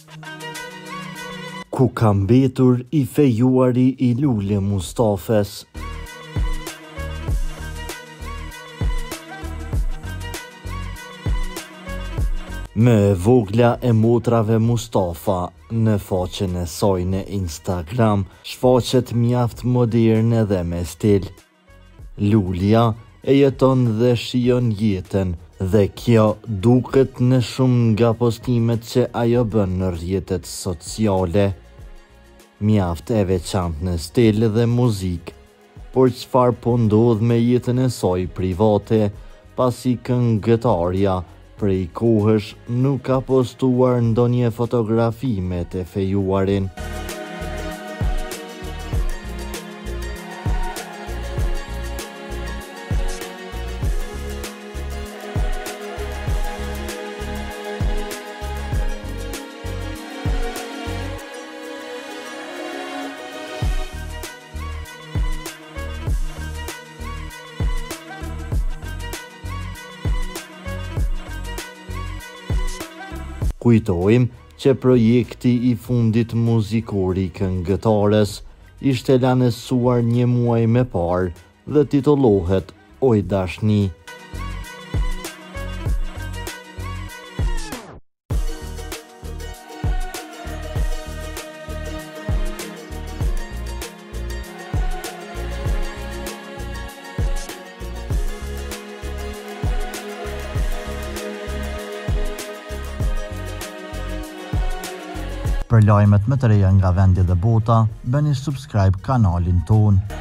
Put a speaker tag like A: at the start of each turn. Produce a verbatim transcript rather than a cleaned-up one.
A: Ku ka mbetur i fejuari i Lule Mustafes? Më e vogla e motrave Mustafa në faqen e saj në Instagram shfaqet mjaft moderne dhe me stil. Lulja e jeton dhe shijon jetën dhe kjo duket në shumë nga postimet që ajo bën në rrjetet sociale. Mjaft e veçantë në stil dhe muzik, por çfarë po ndodh me jetën e saj private, pasi këngëtarja prej kohësh nuk ka postuar ndonjë fotografi me të fejuarin. Kujtojmë që projekti i fundit muzikor i këngëtares ishte lanësuar një muaj më parë dhe titullohet Oj Dashni. Për lajmet më të reja nga vendi dhe bota, bëni subscribe kanalin ton.